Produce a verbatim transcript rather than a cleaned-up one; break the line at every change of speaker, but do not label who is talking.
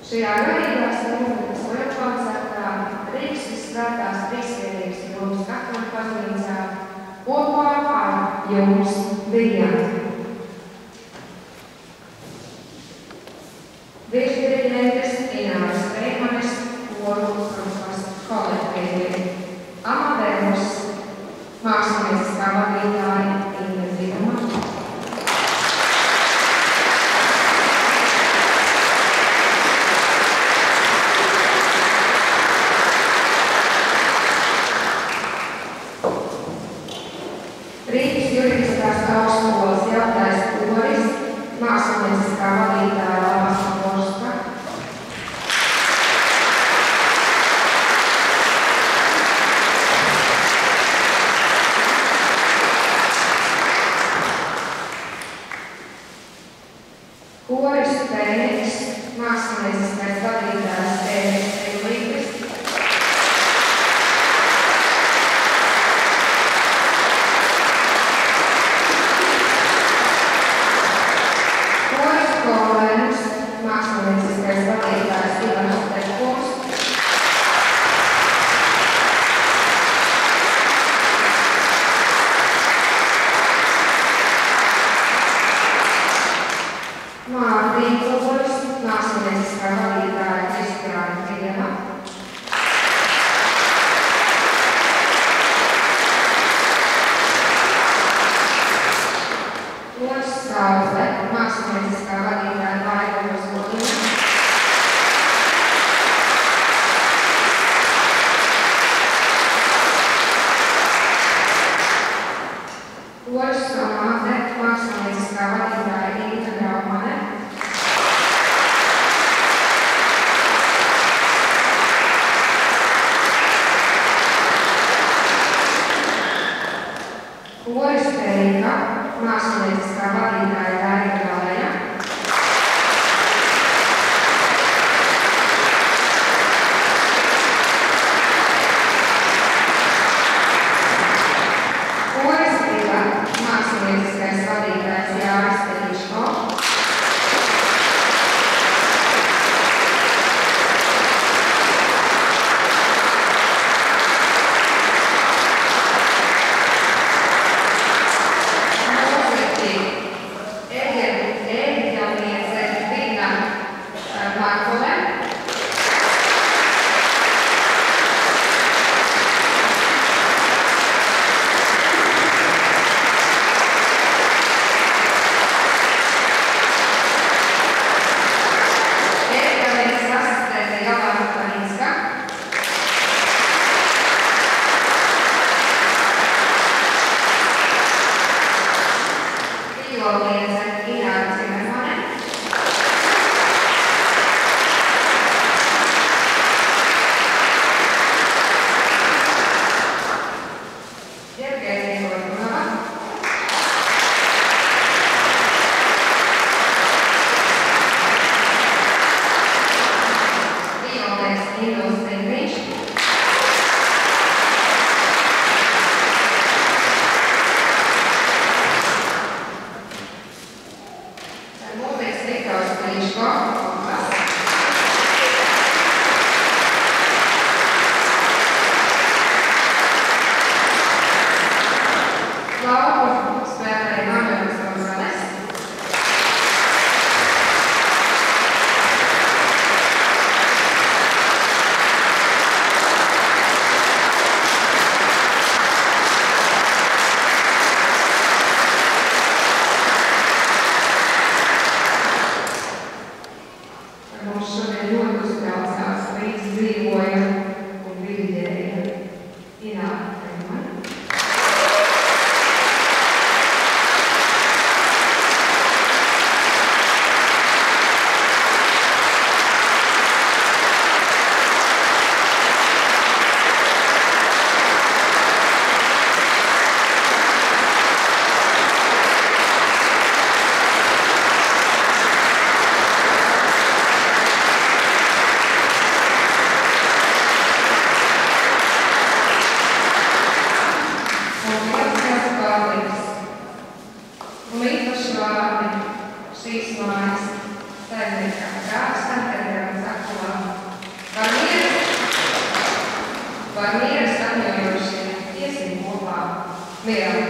Šajā garīgās nometnes organizētā Rīgas Visvētās Trīsvienības Romas katoļu baznīcā kopā ar jums bijām virsdirigentes Ināras Veimanes, koru kolektīvi, Amadējums, mākslinieckā vadītāja Inga Ziduma, Rīgas juridiskās augstskolas jaunais koris, mākslinieckā vadītāja Lavasa Borska, koris Pēniks, mākslinieckais vadītājs Pēniks Eglītis, mākslinieckais vadītājs Ivars Tepkos, Māra Dīkolis, mākslinieckā vadītāja Kristiāna Krieva, Loris Skaudle, mākslinieckā vadītāja Laila Zolina, Loris Somāte, mākslinieckā vadītāja Inga Graumane, Loris Teika, mākslinieckā vadītāja Daiga Galeja, Koris Vila, mākslinieckais vadītājs Jāris Teliško, Vēl.